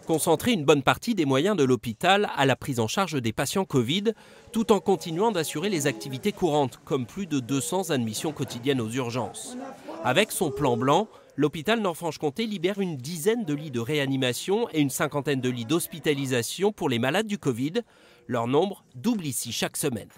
Concentrer une bonne partie des moyens de l'hôpital à la prise en charge des patients Covid, tout en continuant d'assurer les activités courantes, comme plus de 200 admissions quotidiennes aux urgences. Avec son plan blanc, l'hôpital Nord-Franche-Comté libère une dizaine de lits de réanimation et une cinquantaine de lits d'hospitalisation pour les malades du Covid. Leur nombre double ici chaque semaine.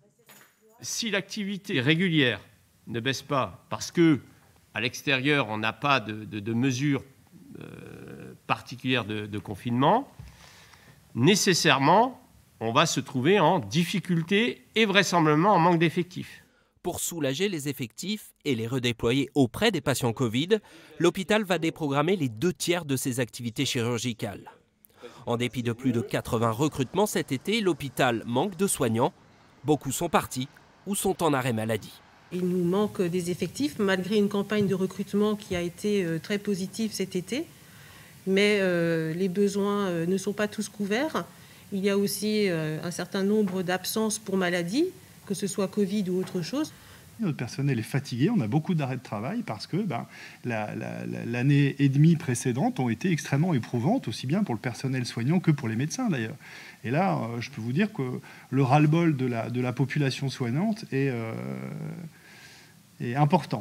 Si l'activité régulière ne baisse pas parce que à l'extérieur on n'a pas de mesures particulières de confinement, nécessairement on va se trouver en difficulté et vraisemblablement en manque d'effectifs. Pour soulager les effectifs et les redéployer auprès des patients Covid, l'hôpital va déprogrammer les 2/3 de ses activités chirurgicales. En dépit de plus de 80 recrutements cet été, l'hôpital manque de soignants. Beaucoup sont partis ou sont en arrêt maladie. Il nous manque des effectifs, malgré une campagne de recrutement qui a été très positive cet été. Mais les besoins ne sont pas tous couverts. Il y a aussi un certain nombre d'absences pour maladie, que ce soit Covid ou autre chose. Notre personnel est fatigué, on a beaucoup d'arrêts de travail parce que l'année et demie précédente ont été extrêmement éprouvantes, aussi bien pour le personnel soignant que pour les médecins d'ailleurs. Et là, je peux vous dire que le ras-le-bol de la population soignante est important.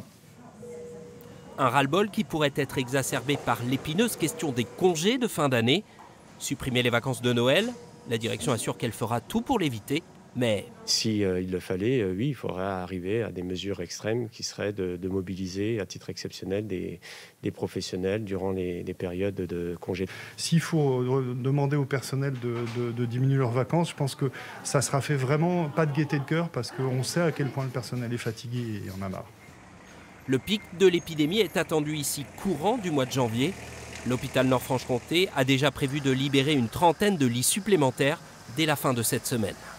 Un ras-le-bol qui pourrait être exacerbé par l'épineuse question des congés de fin d'année. Supprimer les vacances de Noël, la direction assure qu'elle fera tout pour l'éviter. Mais si il le fallait, oui, il faudrait arriver à des mesures extrêmes qui seraient de mobiliser à titre exceptionnel des professionnels durant les périodes de congés. S'il faut demander au personnel de diminuer leurs vacances, je pense que ça sera fait vraiment pas de gaieté de cœur parce qu'on sait à quel point le personnel est fatigué et en a marre. Le pic de l'épidémie est attendu ici courant du mois de janvier. L'hôpital Nord-Franche-Comté a déjà prévu de libérer une trentaine de lits supplémentaires dès la fin de cette semaine.